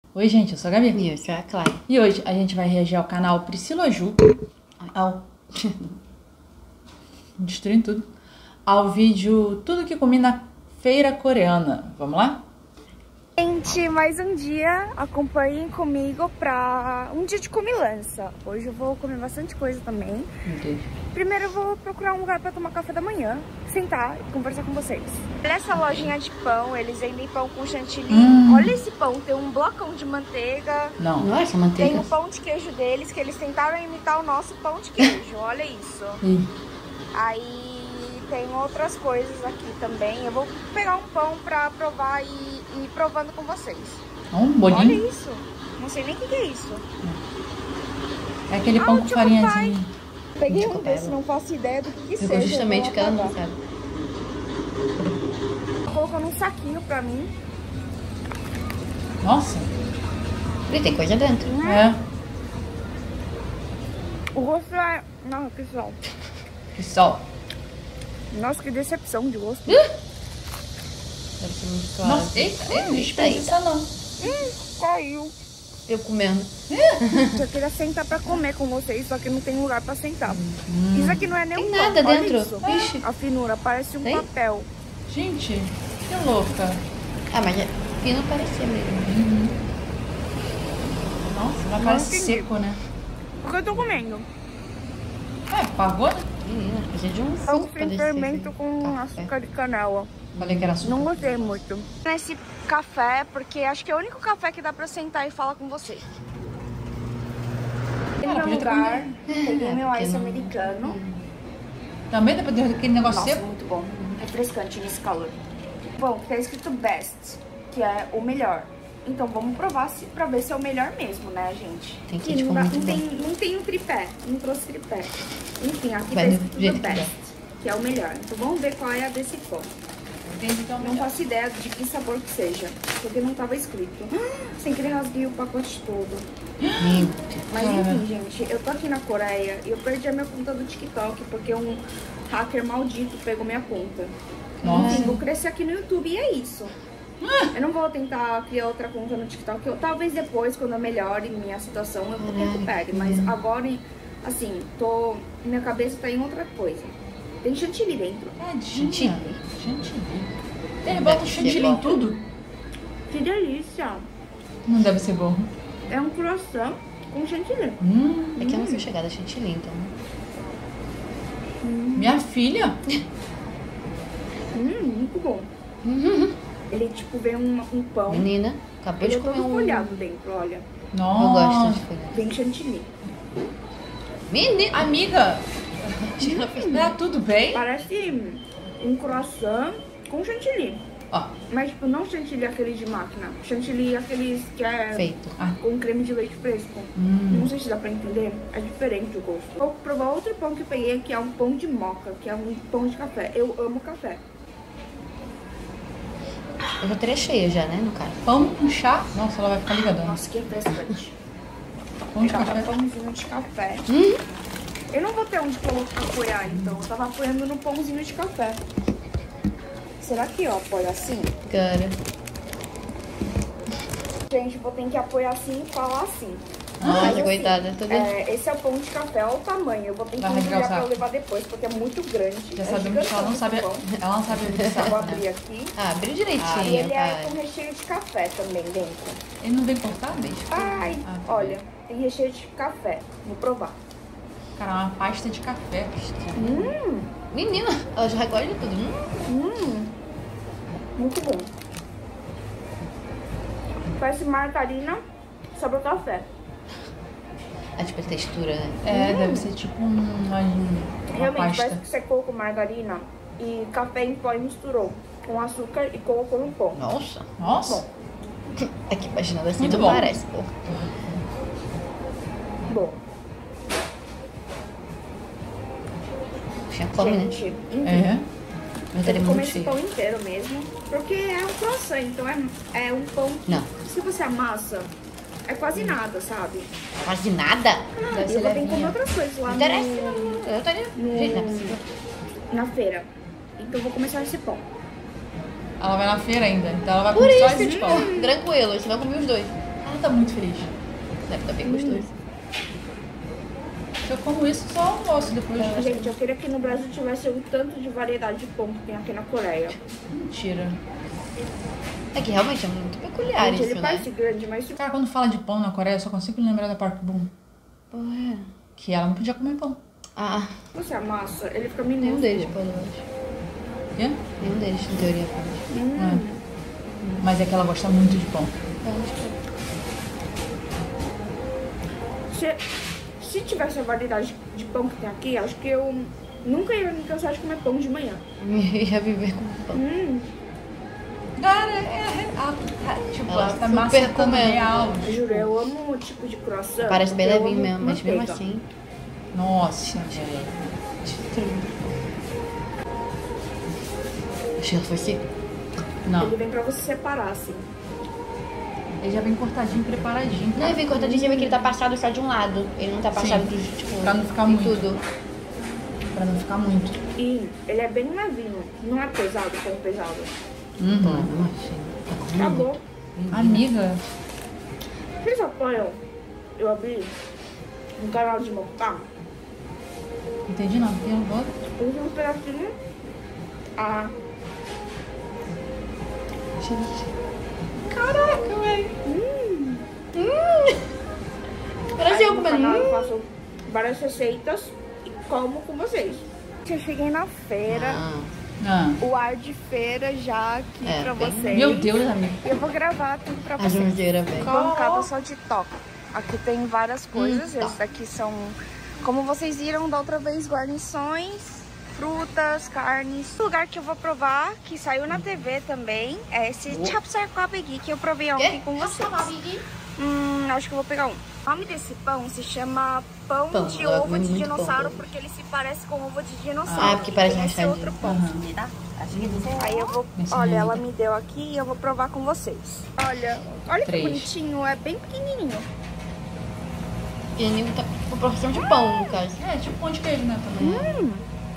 Oi, gente, eu sou a Gabi. E eu sou a Clara. E hoje a gente vai reagir ao canal Priscila Ju, destruindo tudo, ao vídeo Tudo que comi na feira coreana. Vamos lá? Gente, mais um dia, acompanhem comigo pra um dia de comilança. Hoje eu vou comer bastante coisa também. Entendi. Primeiro eu vou procurar um lugar pra tomar café da manhã, sentar e conversar com vocês. Olha essa lojinha de pão, eles vendem pão com chantilly. Olha esse pão, tem um blocão de manteiga. Não. Nossa, manteiga. Tem o pão de queijo deles, que eles tentaram imitar o nosso pão de queijo, olha isso. Aí tem outras coisas aqui também. Eu vou pegar um pão pra provar e ir provando com vocês. Um bolinho. Olha isso. Não sei nem o que é isso. É aquele pão com farinhazinha. Peguei um desse, não faço ideia do que seja. Justamente o que ela não sabe. Colocou num saquinho pra mim. Nossa. E tem coisa dentro. É. O gosto é... Nossa, que sol. Que sol. Nossa, que decepção de gosto. Deve ser muito claro. Nossa, eita, não desperdiça não. Caiu. Eu comendo. Eu queria sentar pra comer com vocês, só que não tem lugar pra sentar. Isso aqui não é nem Tem um nada pão, olha dentro. isso. Vixe. A finura, parece um Tem? papel. Gente, que louca. Ah, mas fino parecia mesmo. Nossa, vai Não parecer entendi. seco, né? O que eu tô comendo? É, pagou, né? Menina, precisa de um Pão suco pra sem descer. fermento com Café. açúcar de canela. Falei que era açúcar. Não gostei muito. Nesse café, porque acho que é o único café que dá pra sentar e falar com vocês. Em Cara, meu podia ter lugar, peguei meu porque ice não- americano. Também dá pra ter aquele negócio Nossa, seco? muito bom. Refrescante nesse calor. Bom, tá escrito best, que é o melhor. Então vamos provar pra ver se é o melhor mesmo, né, gente? Tem que E ir, tipo, não, muito não tem um tripé, não trouxe tripé. Enfim, aqui Vai tá do escrito jeito the que best, que é o melhor. Então vamos ver qual é a desse pão. Entendi, então Não faço ideia de que sabor que seja, porque não tava escrito. Sem querer rasguei o pacote todo. Meu Deus. Mas enfim, gente, eu tô aqui na Coreia e eu perdi a minha conta do TikTok porque um hacker maldito pegou minha conta. Nossa. Enfim, vou crescer aqui no YouTube e é isso. Eu não vou tentar criar outra conta no TikTok. Talvez depois, quando eu melhore minha situação, eu vou tentar pegue. Mas agora, assim, minha cabeça tá em outra coisa. Tem chantilly dentro. Chantilly. Ele bota chantilly em tudo? Que delícia! Não deve ser bom. É um croissant com chantilly. É que eu não sou chegada a chantilly, então. Minha filha? Muito bom. Ele, tipo, vem um pão. Menina, acabou Ele de é todo comer um... folhado dentro, olha. Eu Nossa. gosto de folhado. Vem chantilly. Menina! Amiga, tá tudo bem? Parece um croissant com chantilly. Ó, Mas, tipo, não chantilly aquele de máquina. Chantilly aqueles que é Feito. com creme de leite fresco. Não sei se dá pra entender. É diferente o gosto. Vou provar outro pão que eu peguei, que é um pão de moca, que é um pão de café. Eu amo café. Eu já teria cheia já, né, no caso. pão com chá. Nossa, ela vai ficar ligadona. Nossa, que refrescante. Pão de Tava café. pãozinho de café. Eu não vou ter onde apoiar, então. Eu tava apoiando no pãozinho de café. Será que eu apoio assim? Cara. Gente, vou ter que apoiar assim e falar assim. Ai, Mas, coitada. Tô vendo. esse é o pão de café, olha o tamanho. Eu vou ter que Vai rasgar o enviar pra saco. eu levar depois, porque é muito grande. Já É sabemos que ela não sabe. gigantão esse pão. Ela não sabe abrir Eu vou saco. abrir aqui. Ah, abriu E direitinho, ele é pai. com recheio de café também dentro. Ele não vem cortado, bicho? Ai, Ah. olha, tem recheio de café. Vou provar. Cara, uma pasta de café. Menina, ela já gosta de tudo. Muito bom. Parece margarina sobre o café. Ah, tipo, a textura, né? É, deve ser tipo uma Realmente, pasta. parece que você colocou margarina e café em pó e misturou com açúcar e colocou no pão. Nossa. Nossa. Aqui, imaginando assim, Muito não bom. parece, pô. Bom, Já come, né? gente, enfim, É. Mas eu ele é vou comer muito esse cheio. pão inteiro mesmo, porque é um croissant, então é um pão que, Não. se você amassa, é quase nada, sabe? Quase nada. E eu vou ter que comer outras coisas lá Não interessa, não. Eu estaria... Gente, não é possível. na feira. Então eu vou começar esse pão. Ela vai na feira ainda, então ela vai Por comer só isso, esse pão. tranquilo, você vai comer os dois. Ela tá muito feliz. Deve estar bem gostoso. Se eu como isso, só almoço depois. Gente, eu queria que no Brasil tivesse o tanto de variedade de pão que tem aqui na Coreia. Mentira. É que realmente é muito peculiar Gente, isso, ele né? parece grande, mas... Cara, quando fala de pão na Coreia, eu só consigo lembrar da Park Boom. Porra. Que ela não podia comer pão. Ah, Você amassa, ele fica nenhum minúsculo. deles pode, eu acho. Quê? Nenhum deles, em teoria, pode. Mas é que ela gosta muito de pão. Eu acho que Se tivesse a variedade de pão que tem aqui, acho que eu nunca ia me cansar de comer pão de manhã. eu ia viver com pão. Cara, tipo, Ela ela tá super macetando comendo. real. Juro, eu amo o tipo de croissant. Parece bem eu levinho amo mesmo, mas mesmo manteiga. assim. Nossa, velho. O cheiro foi assim. Não, Ele vem pra você separar, assim. ele já vem cortadinho, preparadinho. Não, ele vem cortadinho, você vê que ele tá passado só de um lado. Ele não tá passado de, tipo, pra não ficar em muito. tudo. Pra não ficar muito. E ele é bem levinho, não é pesado, tão pesado. Uhum. Acabou. Amiga, Vocês apoiam? Eu abri um canal de montar. entendi não. Tem um voto? Eu fiz um pedacinho. Ah, Caraca, velho. Parece eu aí no canal eu comendo. faço várias receitas e como com vocês. Eu cheguei na feira, Ah, o ar de feira já aqui É, pra bem- vocês. meu Deus, amiga. Eu vou gravar tudo pra A vocês. jordeira, velho. Bancada só de toque. Aqui tem várias coisas. Esses daqui são, como vocês viram da outra vez, guarnições, frutas, carnes. O lugar que eu vou provar, que saiu na TV também, é esse Chapsarkwabegi que eu provei ontem com vocês. Acho que eu vou pegar um. O nome desse pão se chama pão Pão, de eu ovo comi de muito dinossauro, pão. porque ele se parece com ovo de dinossauro. Ah, porque parece Tem esse rachadinho. outro pão. Aí eu vou, Esse olha, aí. ela me deu aqui e eu vou provar com vocês. Olha que 3. bonitinho, é bem pequenininho. Pequenininho tá com proporção de pão, no caso. É, tipo pão de queijo, né? Também.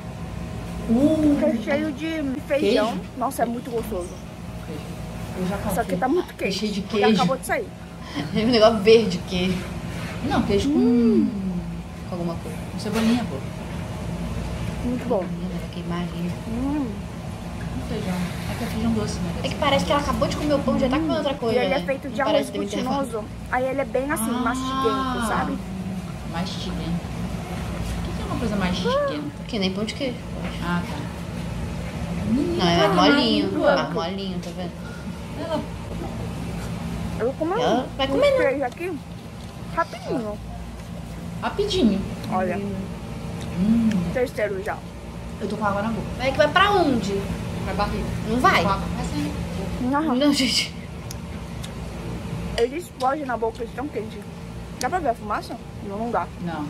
Recheio de feijão. Queijo? Nossa, é muito gostoso. Eu já Só que tá muito queijo. Recheio de porque queijo. acabou de sair. É um negócio verde, queijo. Não, queijo com Com alguma coisa. cebolinha, pô. Muito bom. Vai queimar ali. Com feijão. É que é feijão doce, né? É que parece que ela acabou de comer o pão e já tá comendo outra E coisa. ele é né? feito de Não arroz parece que deve ter fome. glutinoso. Aí ele é bem assim, mastiguento, sabe? Mastiguento. O que é uma coisa mastiguenta? Que nem pão de queijo. Ah, tá. Não, é molinho. Molinho, tá vendo? Ela... Eu vou comer Ela vai um comer, né? queijo aqui rapidinho. Rapidinho. Olha, terceiro já. Eu tô com água na boca. Vai que vai pra onde? Pra barriga. Não vai. Com água. Vai sair. Não, gente. Ele explode na boca de tão quente. Dá pra ver a fumaça? Não dá. Não.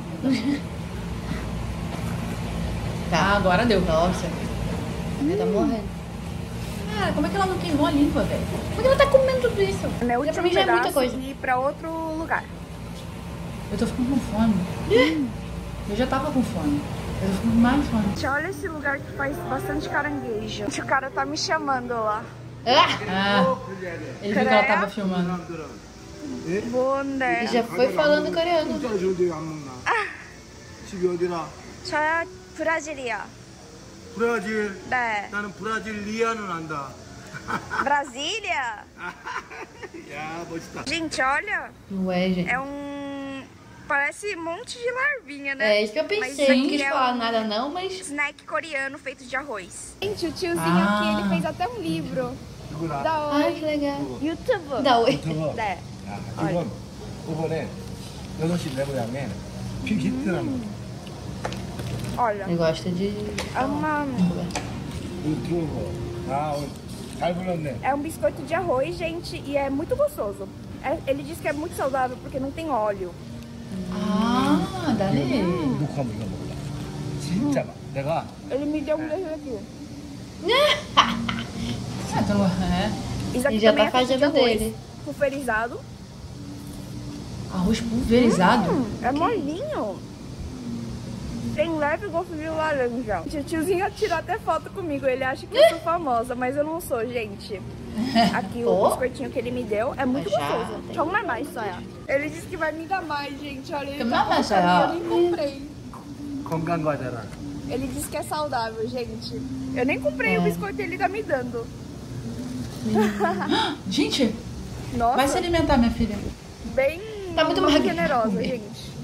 Tá, agora deu. Nossa. Ela tá morrendo. Cara, como é que ela não queimou a língua, velho? Por que ela tá comendo tudo isso? Meu Pra último mim já é muita pedaço coisa. e ir pra outro lugar. Eu tô ficando com fome. Eu já tava com fome. Eu tô ficando com mais fome. Gente, olha esse lugar que faz bastante caranguejo. O cara tá me chamando lá. Ah! Ele viu que ela tava filmando. Bonde. Já foi falando coreano. 진짜 좋은데 안 먹나? 집이 어디라? 저 브라질이야. 브라질. 네. 나는 브라질 리아는 안다. Brasília? 야 멋있다. Gente, olha. Ué, gente. É um... Parece um monte de larvinha, né? É isso que eu Mas pensei. isso Não aqui quis é falar um nada não, mas... snack coreano feito de arroz. Gente, o tiozinho Ah. aqui, ele fez até um livro. 누구나? Da Ai, Oi. que legal. YouTube. Dá oi. 저거. 네. 야, 이건 이번에 6시 내고향에 픽 히트라는 거. Olha, Ele gosta de... é uma... 이거 들어보. 아, 오늘 잘 불렀네. É um biscoito de arroz, gente, e é muito gostoso. Ele diz que é muito saudável porque não tem óleo. Ah, dali. 녹화하면 이거 먹어봐. 진짜 맛. 내가 Ele me deu um desses aqui. Ah, então, é. Isso aqui Ele já também tá é feito de fazendo arroz dele. pulverizado. Arroz pulverizado. É molinho. Tem leve gosto de laranja. O tiozinho tirou até foto comigo. Ele acha que eu sou famosa, mas eu não sou, gente. Aqui o biscoitinho que ele me deu é muito gostoso. Deixa eu comer mais, só. Ele disse que vai me dar mais, gente. Olha, ele tá mais, eu nem comprei. 건강과자랑. Ele disse que é saudável, gente. Eu nem comprei o biscoito e ele tá me dando. Gente, Nossa, vai se alimentar, minha filha. bem Tá muito magrinha. generosa, gente.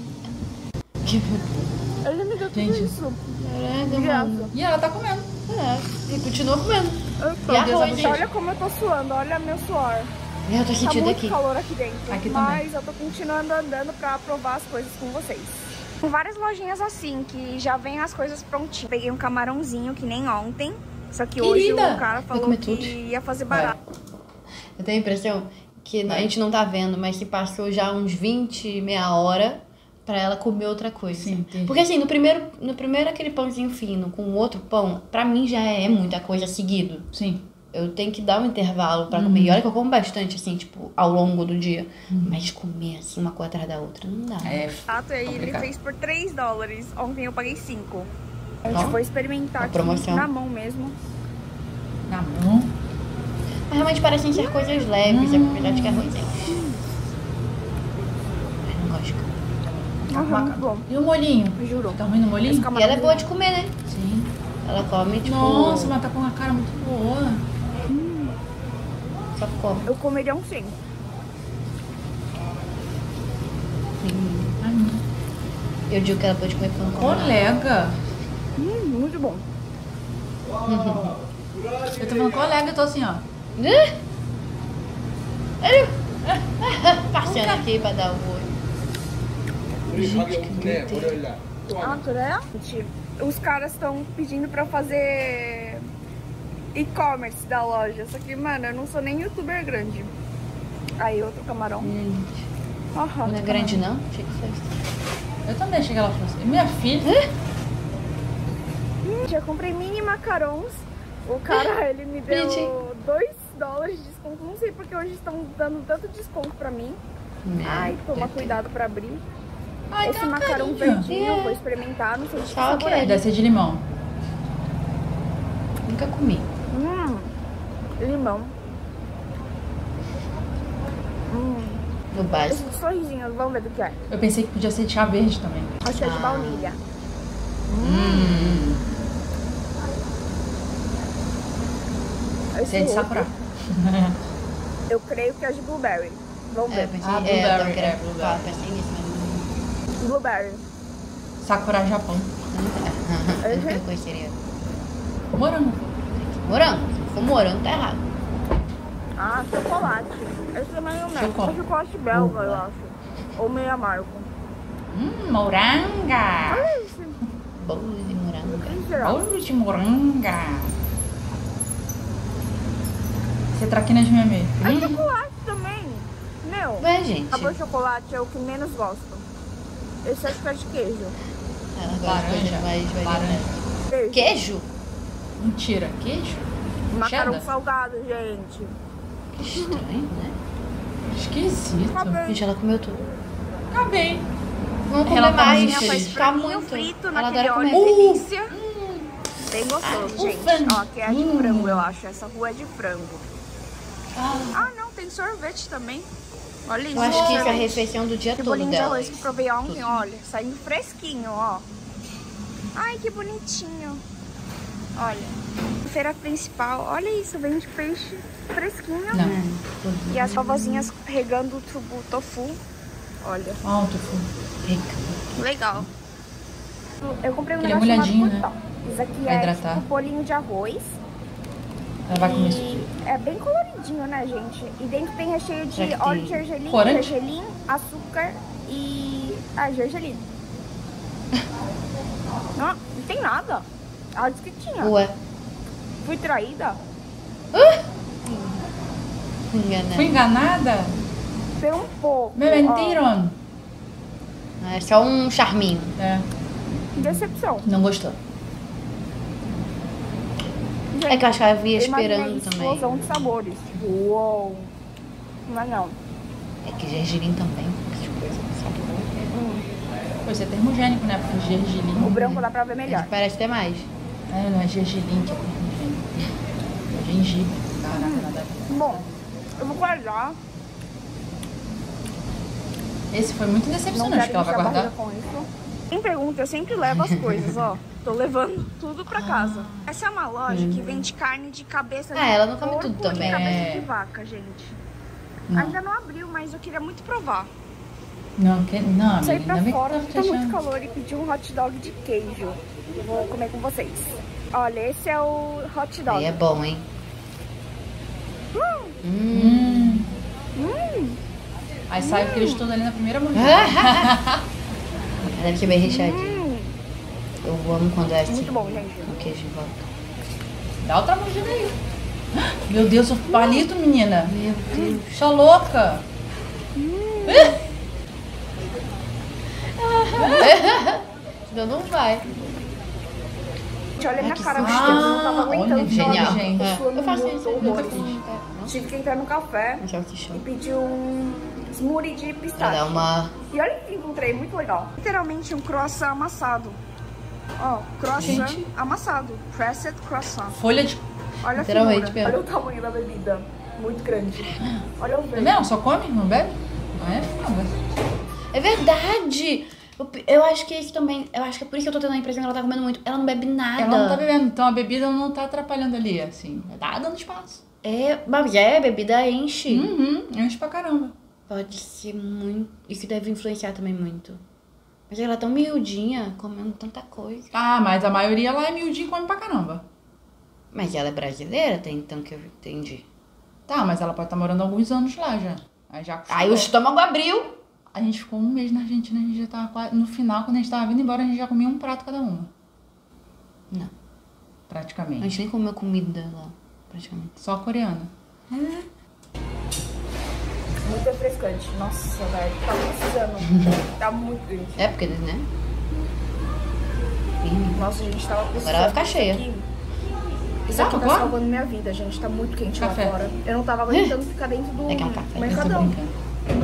Ele me deu tudo Gente. isso. Caraca, De graça. mano. E ela tá comendo. É, e continua comendo. Eu tô. E arroz, Gente, olha como eu tô suando, olha meu suor. Eu tô Tá sentindo muito aqui. calor aqui dentro, Aqui também. mas eu tô continuando andando pra provar as coisas com vocês. Tem várias lojinhas assim, que já vem as coisas prontinhas. Peguei um camarãozinho que nem ontem, só que hoje Querida, o cara vai falou comer que tudo? ia fazer barato. Eu tenho a impressão que a gente não tá vendo, mas que passou já uns 20, meia hora pra ela comer outra coisa. Sim, entendi. Porque assim, no primeiro aquele pãozinho fino com o outro pão, pra mim já é muita coisa seguido. Sim. Eu tenho que dar um intervalo pra comer. E olha que eu como bastante, assim, tipo, ao longo do dia. Mas comer, assim, uma coisa atrás da outra, não dá. É. E aí ele Complicado. fez por $3. Ontem eu paguei 5. A gente Ó, foi experimentar a aqui promoção. na mão mesmo. Na mão. Mas realmente parecem ser coisas leves, apesar de que é ruimzinho. Eu não gosto. Aham, muito bom. E o molhinho? Juro. Tá ruim no molhinho? Esse E camarão ela é boa de comer, né? Sim. Ela come, tipo... Nossa, mas tá com uma cara muito boa. Só come. Eu comeria um 100. Eu digo que ela pode comer pão com nada. Colega. Muito bom. Eu tô falando colega, eu tô assim, ó. Passeando aqui pra dar o olho. 우리 가게 오픈해 월요일 날. 또 Ah, 하나. Coreia? Os caras estão pedindo pra fazer e-commerce da loja. Só que, mano, eu não sou nem youtuber grande. Aí, outro camarão. Aham. Não é grande, não? Achei que fosse. Eu também achei que ela fosse. Minha filha. Já comprei mini macarons. O cara, ele me deu $2 de desconto. Não sei porque hoje estão dando tanto desconto pra mim. Ai, toma cuidado pra abrir. Ai, Esse tá uma macarão carinha. verdinho eu vou experimentar. Não sei se Só sabor que é. Deve ser de limão. Nunca comi. Limão. No básico. Esses sorrisinhos, vamos ver do que é. Eu pensei que podia ser de chá verde também. Acho que é de baunilha. Esse é de outro, sakura. eu creio que é de blueberry. Vamos É, ver. eu pensei, Ah, eu blueberry, quero- é, blueberry. pensei nisso, mas Blueberry. Sakura Japão. não. Outra coisa seria. Morango. Morango. Se for morango, tá errado. Ah, chocolate. Esse também é o meu. Chocolate. É chocolate belga, eu acho. Ou meio amargo. Moranga. Olha esse. Bolo de morango. Que será? Bolo de moranga. Você traquina de meme. É chocolate também. Meu, Ué, gente. sabor chocolate é o que menos gosto. Esse acho que é de queijo. Ela gosta de Laranja. coisa mais Laranja. Queijo. Queijo? Mentira. Queijo? Macarão Cheddar? salgado, gente. Que estranho, né? Esquisito. Acabei. Gente, ela comeu tudo. Acabei. Vamos comer Ela tá mais. muito Minha faz feliz. Ficar franguinho muito. frito Ela naquele adora óleo, comer. delícia. Bem gostoso, gente. frango. Ó, aqui é de frango, eu acho. Essa rua é de frango. Ah, não, tem sorvete também. Olha isso. Eu acho que isso é a sorvete. refeição do dia Esse todo bolinho de dela. arroz que provei ontem, olha, saindo fresquinho, ó. Ai, que bonitinho. Olha, feira principal, olha isso, vende peixe fresquinho. Não. E as vovozinhas regando o tofu. Olha, Alto, fu. legal. Eu comprei um Aquele negócio molhadinho, chamado né? cotó. Isso aqui Pra é hidratar. tipo bolinho de arroz. Ela vai comer isso E tudo. é bem coloridinho, né, gente? E dentro tem recheio de Será que óleo tem de gergelim, corante? gergelim, açúcar e... Ah, gergelim. Não tem nada. Ela disse que tinha. Ué. Fui traída. Engana. Fui enganada? Foi um pouco. Me mentiram. É só um charminho. É, Ó, decepção. não gostou. É que eu acho que ela via Eu imaginei esperando também. explosão de sabores. Uou. Mas não. É que gergelim também. Essas coisas, sabe? Pô, isso é termogênico, né? Porque gergelim... O branco dá pra ver melhor. Parece ter mais. É, não é gergelim que é termogênico. É gengibre. Caraca, nada a ver. Bom, eu vou guardar. Esse foi muito Não decepcionante quero que ela vai encher a guardar. barriga com isso. Quem pergunta, eu sempre levo as coisas, ó. Tô levando tudo pra casa. Essa é uma loja que vende carne de cabeça de ela não come porco tudo e também. cabeça de vaca, gente. Não. Ainda não abriu, mas eu queria muito provar. Não, não, Saí amiga, pra ainda bem que fora, tá porque tá muito fechando. calor e pedi um hot dog de queijo. Eu vou comer com vocês. Olha, esse é o hot dog. Aí é bom, hein? Aí sai o queijo todo ali na primeira mordida. Deve ser bem recheadinho. Eu amo quando é assim. Muito bom, gente. O queijo em volta. Dá outra mordida aí. Meu Deus, o palito, menina. Meu Deus. Só louca. Senão não vai. Gente, olha a minha que cara de susto. tristeza, eu não tava aguentando. Olha, genial, tava gente. suando Eu faço muito, isso, nunca horrores. fiz. Tive que entrar no café Mas é o que chama. e pedir um smoothie de Pra pistache. dar uma... E olha o que encontrei, muito legal. Literalmente um croissant amassado. Ó, croissant Gente. amassado. Pressed croissant. Folha de... Olha a Literalmente figura. mesmo. Olha o tamanho da bebida. Muito grande. Olha o Tá verde. vendo? Só come, não bebe? Não é foda. É verdade! Eu acho que isso também... Eu acho que é por isso que eu tô tendo a impressão que ela tá comendo muito. Ela não bebe nada. Ela não tá bebendo, então a bebida não tá atrapalhando ali, assim. Tá dando espaço. Mas a bebida enche. Enche pra caramba. Pode ser muito... Isso deve influenciar também muito. Mas ela é tão miudinha, comendo tanta coisa. Ah, mas a maioria lá é miudinho e come pra caramba. Mas ela é brasileira, até então que eu entendi. Tá, mas ela pode estar morando alguns anos lá já. Aí já acostumou. Aí o estômago abriu. A gente ficou um mês na Argentina, a gente já tava quase... No final, quando a gente tava vindo embora, a gente já comia um prato cada uma. Não. A Praticamente. gente nem comeu comida lá, praticamente. Só coreana. Muito refrescante. Nossa, velho. Tá precisando. Tá muito grande. É, porque, né? Nossa, gente, tava precisando. Agora ela vai ficar cheia. Isso aqui tá agora? salvando minha vida, gente. Tá muito quente Café. lá fora. Eu não tava aguentando ficar dentro do É que é um café. Eu tô mercadão. brincando.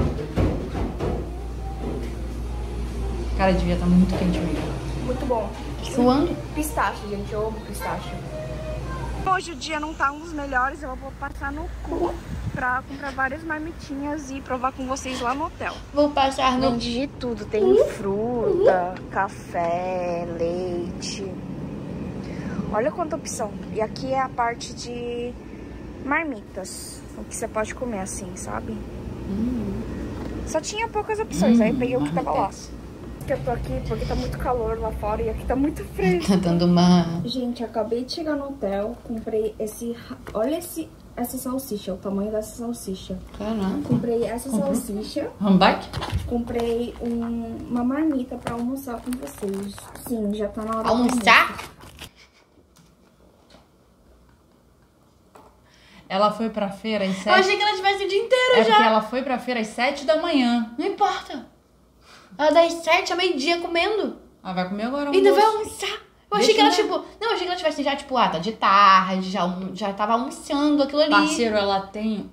Cara, devia estar muito quente mesmo. Muito bom. Suando. Pistache, gente. Eu amo pistache. Hoje o dia não tá um dos melhores. Eu vou passar no cu pra comprar várias marmitinhas e provar com vocês lá no hotel. Vou passar no... Vende de tudo. Tem fruta, café, leite. Olha quanta opção. E aqui é a parte de marmitas. O que você pode comer assim, sabe? Só tinha poucas opções. Aí eu peguei o que tava lá. Eu tô aqui porque tá muito calor lá fora e aqui tá muito frio. Tá dando uma... Gente, acabei de chegar no hotel. Comprei esse... Olha essa salsicha, o tamanho dessa salsicha. Caramba. Comprei essa salsicha. Hamburg? Comprei uma marmita pra almoçar com vocês. Sim, já tá na hora do almoço. Almoçar? Ela foi pra feira às 7. Eu achei que ela tivesse o dia inteiro É já. porque ela foi pra feira às 7 da manhã. Não importa. Ela das 7 a meio-dia comendo. Ela vai comer agora E ainda vai almoço. almoçar. Eu achei que Deixa, ela, né? tipo... Não, eu achei que ela tivesse já, tipo, tá de tarde, já tava almoçando aquilo ali. Parceiro, ela tem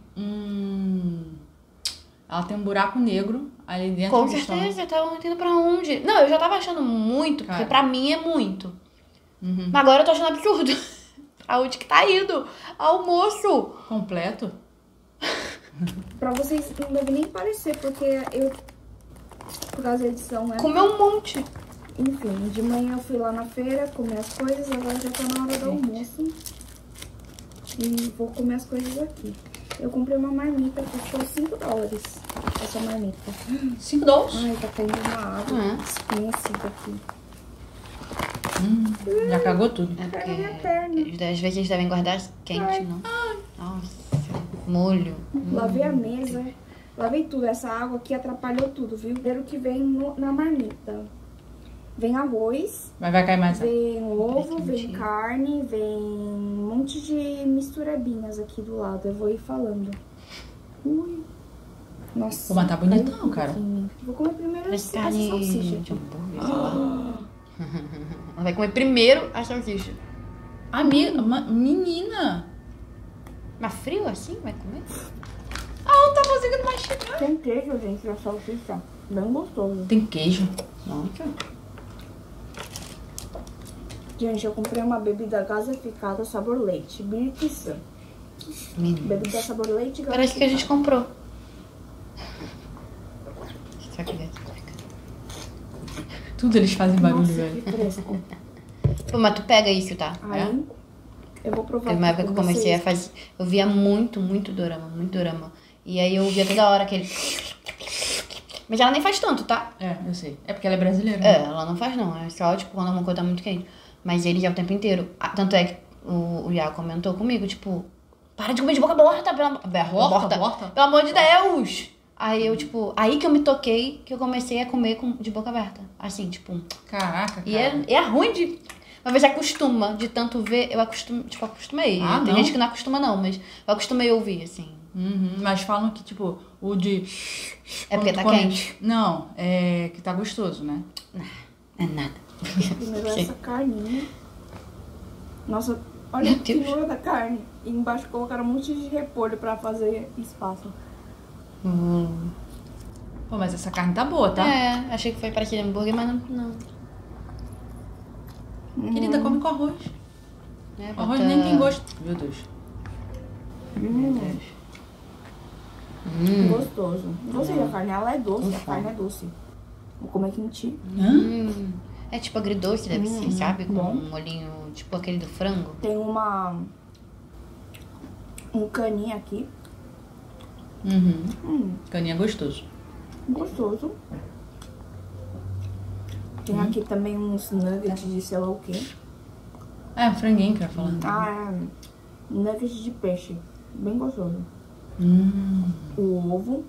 Ela tem um buraco negro ali dentro Com do estômago. certeza, eu tava entendendo pra onde. Não, eu já tava achando muito, porque Cara. pra mim é muito. Mas agora eu tô achando absurdo. Pra onde que tá indo? Almoço. Completo? Pra vocês não deve nem parecer, porque eu... Por causa da edição, né? Comeu um monte. Enfim, de manhã eu fui lá na feira, comer as coisas, agora já tá na hora do almoço. E vou comer as coisas aqui. Eu comprei uma marmita, custou $5 essa marmita. $5. Ai, tá caindo uma água Uhum. desconhecida aqui. Já cagou tudo. É Caiu minha porque perna. às vezes eles devem guardar quente, não. Nossa, molho. Lavei a mesa, lavei tudo. Essa água aqui atrapalhou tudo, viu? Ver o que vem na marmita. Vem arroz, Mas vai cair mais. vem ovo, que vem mentira. carne, vem um monte de misturebinhas aqui do lado. Eu vou ir falando. Ui. Nossa. Pô, mas tá caiu bonitão, tudo cara. aqui em mim. Vou comer primeiro Parece essa carne salsicha de aqui. hambúrguer, sei lá. Ela vai comer primeiro a salsicha. Amiga, menina. Mas frio assim vai comer? Ah, não tá conseguindo mastigar. Tem queijo, gente, na salsicha. Bem gostoso. Tem queijo. Nossa. Gente, eu comprei uma bebida gasificada sabor leite. Biritiçã. Bebida sabor leite gasificada. Parece que a gente comprou. Será que Tudo eles fazem barulho, Nossa, velho. que fresco. Pô, mas tu pega isso, tá? Aí, eu vou provar. Teve uma época que eu com comecei a vocês. fazer. Eu via muito dorama, muito dorama. E aí eu via toda hora aquele. Mas ela nem faz tanto, tá? É, eu sei. É porque ela é brasileira. É, né? ela não faz não. É só, tipo, quando uma coisa tá muito quente. Mas ele já o tempo inteiro. Ah, tanto é que o Iago comentou comigo, tipo, para de comer de boca aberta, Aborta. pelo amor de Deus! Aí eu, tipo, aí que eu me toquei, que eu comecei a comer de boca aberta. Assim, tipo. Caraca, cara. E é ruim de. Mas você acostuma, de tanto ver, eu acostumei. Ah, Tem não? gente que não acostuma, não, mas eu acostumei a ouvir, assim. Uhum, mas falam que, tipo, o de... É porque quando tá tu come- quente? Não, é que tá gostoso, né? É nada. Primeiro Sim. essa carninha. Nossa, olha Meu que Deus. noura da carne. E embaixo colocaram um monte de repolho pra fazer espaço. Pô, mas essa carne tá boa, tá? É, achei que foi para aquele hambúrguer, mas não. Querida, come com arroz. É, O arroz bota- nem tem gosto. Meu Deus. Gostoso. Gostei da carne, ela é doce, a carne é doce. Vou comer quentinho. É tipo agridoce, deve ser, sabe? Com bom. um molhinho, tipo aquele do frango. Tem um caninho aqui. Caninha gostoso. Gostoso. Tem aqui também uns nuggets de sei lá o quê. É, franguinho que eu ia falar. Ah, é nuggets de peixe. Bem gostoso. O ovo.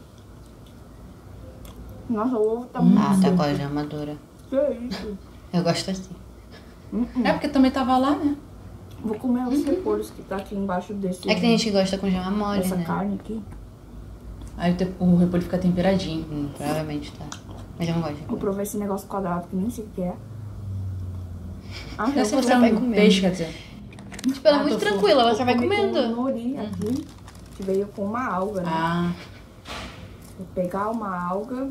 Nossa, o ovo tá muito Ah, tá seco. com a gema dura. Que isso? Eu gosto assim. É porque também tava lá, né? Vou comer os repolhos que tá aqui embaixo desse. É que tem gente que gosta com gema mole, Essa né? carne aqui. Aí o repolho fica temperadinho. Provavelmente tá. Mas eu não gosto. Vou provar esse negócio quadrado que nem sei o que é. Ah, Deve ser você vai frango, comendo. peixe, quer dizer. Tipo, ela é Ah, muito tofu. tranquila, Vou você vai comer com comendo. nori aqui, que veio com uma alga, né? Ah, Vou pegar uma alga,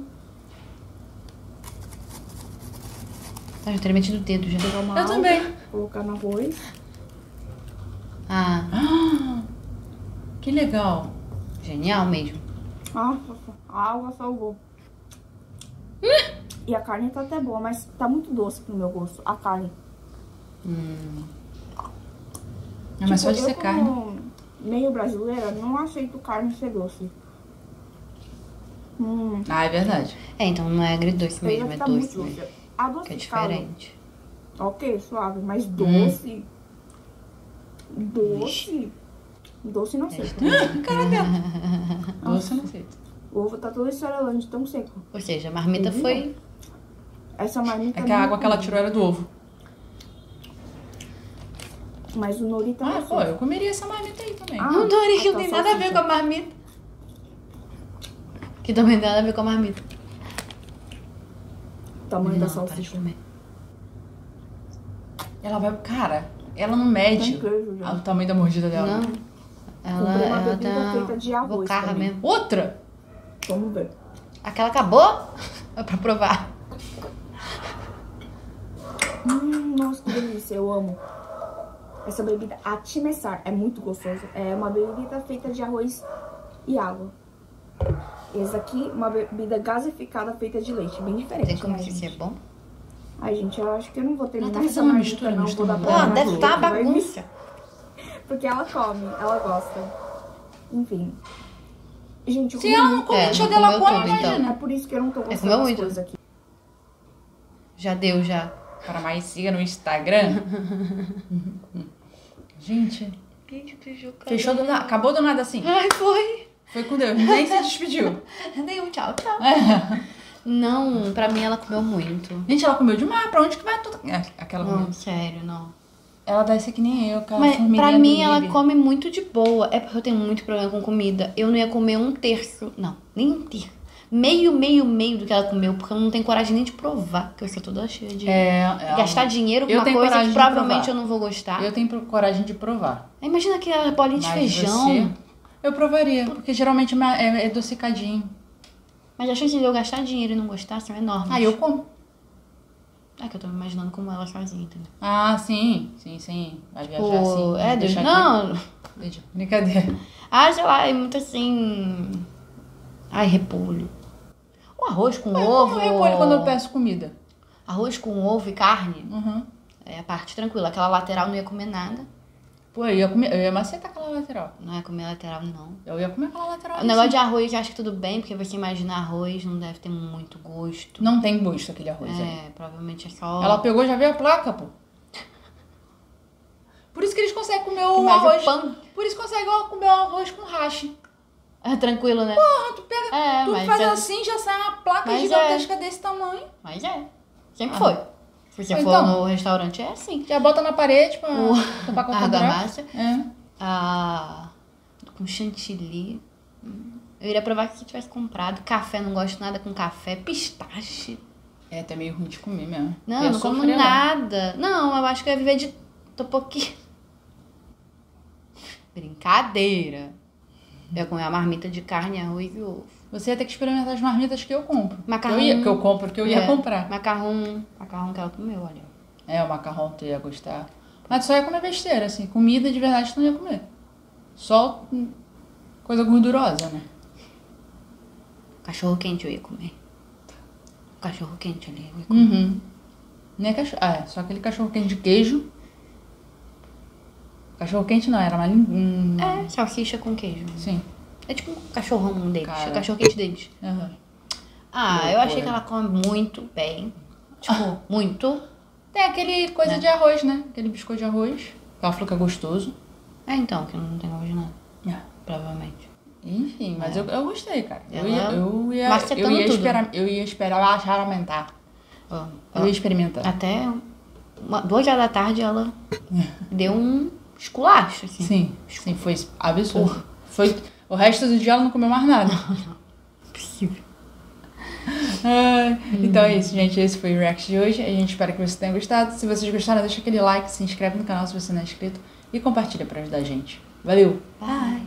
Ah, eu teria metido o dedo já. pegar uma eu alga, também. colocar no arroz. Ah, Que legal. genial mesmo. Nossa, a alga salvou. E a carne tá até boa, mas tá muito doce pro meu gosto, a carne. É mais só de eu ser carne. como meio brasileira, não aceito carne ser doce. Ah, é verdade. É, então não é agridoce Aí mesmo, é tá doce muito mesmo. doce. Que é Adocicado, diferente. ok, suave, mas doce... Doce... Doce não sei. Doce eu não sei. O ovo tá todo esfarelando de tão seco. Ou seja, a marmita Viu? foi. Essa marmita... É que a não água que ela comi. tirou era do ovo. Mas o nori tá Ah, gostoso. pô, eu comeria essa marmita aí também. Ah, Não, Dori, a não tua tem nada a ver salsicha. com a marmita. Que também não tem nada a ver com a marmita. O tamanho da Não, para de salsicha. comer. Ela vai... Cara, ela não mede Tem queijo já. o tamanho da mordida dela. Não. Comprei uma Ela bebida tá feita de arroz bocarra também. mesmo. Outra? Vamos ver. Aquela acabou? É pra provar. Nossa, que delícia, eu amo. Essa bebida Atimessar é muito gostoso. É uma bebida feita de arroz e água. Essa aqui, uma bebida gasificada feita de leite, bem diferente. Tem como né, que isso é gente? bom? Ai, gente, eu acho que eu não vou terminar tá essa fazendo marmita, mistura, não. mistura, Vou dar mistura. pra Pô, minha deve estar filha, vai bagunça. Porque ela come, ela gosta. Enfim. Gente, eu Se comi ela não muito. come, a É, tia não dela comeu come, tudo, imagina. então. É por isso que eu não tô gostando comeu das muito. coisas aqui. Já deu, já. Para mais, siga no Instagram. Gente, fechou do nada. Acabou do nada assim. Ai, foi. Foi com Deus, nem se despediu. Nenhum tchau, tchau. Não, pra mim ela comeu muito. Gente, ela comeu demais. Pra onde que vai tudo? É, aquela comida. Não, sério, não. Ela deve ser que nem eu, aquela Mas formiguinha pra do mim ela Bibi. come muito de boa. É porque eu tenho muito problema com comida. Eu não ia comer um terço. Não, nem um terço. Meio do que ela comeu, porque eu não tenho coragem nem de provar, porque eu sou toda cheia de gastar dinheiro com Eu uma tenho coisa coragem que de provavelmente provar. eu não vou gostar. Eu tenho coragem de provar. Imagina aquela bolinha de Mas feijão. você- Eu provaria, porque geralmente é adocicadinho. Mas a chance de eu gastar dinheiro e não gostar são enormes. Ah, eu como. É que eu tô me imaginando como ela sozinha, entendeu? Ah, sim. Vai viajar assim. É, deixar não. Aqui. Brincadeira. Ah, sei lá, é muito assim... Ai, repolho. O arroz com ovo... Eu repolho quando eu peço comida. Arroz com ovo e carne. Uhum. É a parte tranquila. Aquela lateral não ia comer nada. Pô, eu ia macetar aquela lateral. Não ia comer lateral, não. Eu ia comer aquela lateral. O negócio de arroz eu acho que tudo bem, porque você imagina arroz, não deve ter muito gosto. Não tem gosto aquele arroz aí. É, provavelmente é só... Ela pegou e já veio a placa, pô. Por isso que eles conseguem comer o mais arroz. o pão. Por isso conseguem comer o arroz com hash. É tranquilo, né? Porra, tu pega, tu mas faz é- assim, já sai uma placa Mas gigantesca desse tamanho. Mas é. Sempre foi. Se você for Então. no restaurante, é assim. Já bota na parede pra tapar com A a argamassa. É. Com chantilly. Eu iria provar que tivesse comprado. Café, não gosto nada com café. Pistache. É até meio ruim de comer mesmo. Não, Eu não como sofria, nada. Não, eu acho que eu ia viver de topoqui. Brincadeira. Eu ia comer uma marmita de carne, arroz e ovo. Você ia ter que experimentar as marmitas que eu compro. Macarrão. Que eu compro, que eu ia comprar. Macarrão que ela comeu, olha. É, o macarrão tu ia gostar. Mas tu só ia comer besteira, assim. Comida de verdade tu não ia comer. Só coisa gordurosa, né? Cachorro quente eu ia comer. Cachorro quente ali eu ia comer. Uhum. Nem cachorro. Ah, é. Só aquele cachorro quente de queijo. Cachorro quente não, era uma linguiça. É, salsicha com queijo. Sim. É tipo um cachorrão deles, Cara. é o cachorro quente deles. Uhum. Ah, eu achei que ela come muito bem. Tipo, muito. Tem aquele coisa de arroz, né? Aquele biscoito de arroz. Ela falou que é gostoso. É, então, que não tem gosto de nada. É. Provavelmente. Enfim, mas eu gostei, cara. Ela Eu ia macetando esperar ela aumentar. Ó, Eu ia experimentar. até 2 horas da tarde ela deu um esculacho, assim. Sim, foi absurdo. Foi, o resto do dia ela não comeu mais nada. Possível. Então é isso, gente. Esse foi o React de hoje. A gente espera que vocês tenham gostado. Se vocês gostaram, deixa aquele like, se inscreve no canal se você não é inscrito e compartilha pra ajudar a gente. Valeu! Bye.